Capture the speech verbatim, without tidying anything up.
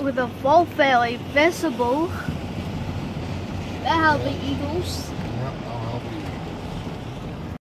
with a full fairly visible. There are the eagles.